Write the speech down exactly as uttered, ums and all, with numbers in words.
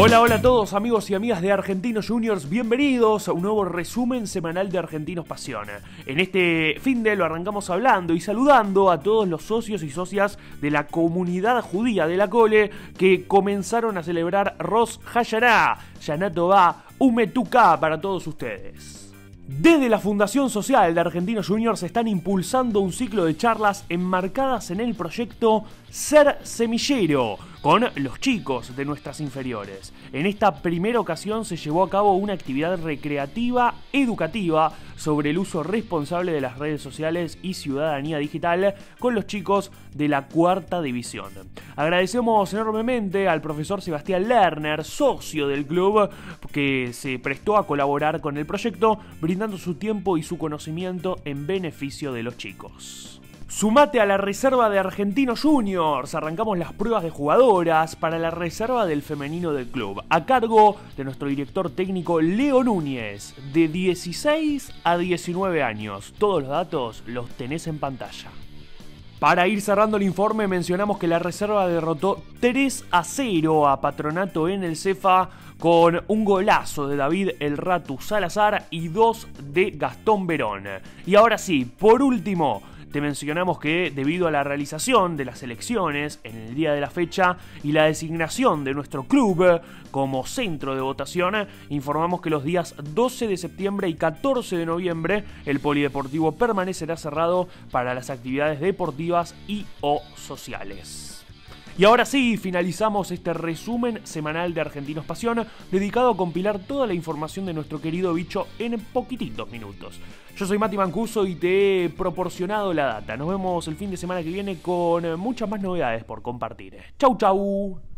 Hola, hola a todos amigos y amigas de Argentinos Juniors, bienvenidos a un nuevo resumen semanal de Argentinos Pasión. En este fin de lo arrancamos hablando y saludando a todos los socios y socias de la comunidad judía de la Cole que comenzaron a celebrar Rosh Hashanah, Shana Tová, Umetuká para todos ustedes. Desde la Fundación Social de Argentinos Juniors están impulsando un ciclo de charlas enmarcadas en el proyecto Ser Semillero, con los chicos de nuestras inferiores. En esta primera ocasión se llevó a cabo una actividad recreativa educativa sobre el uso responsable de las redes sociales y ciudadanía digital con los chicos de la cuarta división. Agradecemos enormemente al profesor Sebastián Lerner, socio del club, que se prestó a colaborar con el proyecto, brindando su tiempo y su conocimiento en beneficio de los chicos. Sumate a la reserva de Argentinos Juniors. Arrancamos las pruebas de jugadoras para la reserva del femenino del club, a cargo de nuestro director técnico Leo Núñez, de dieciséis a diecinueve años. Todos los datos los tenés en pantalla. Para ir cerrando el informe, mencionamos que la reserva derrotó tres a cero a Patronato en el Cefa con un golazo de David El Ratu Salazar y dos de Gastón Verón. Y ahora sí, por último, te mencionamos que debido a la realización de las elecciones en el día de la fecha y la designación de nuestro club como centro de votación, informamos que los días doce de septiembre y catorce de noviembre el polideportivo permanecerá cerrado para las actividades deportivas y o sociales. Y ahora sí, finalizamos este resumen semanal de Argentinos Pasión, dedicado a compilar toda la información de nuestro querido bicho en poquititos minutos. Yo soy Mati Mancuso y te he proporcionado la data. Nos vemos el fin de semana que viene con muchas más novedades por compartir. Chau, chau.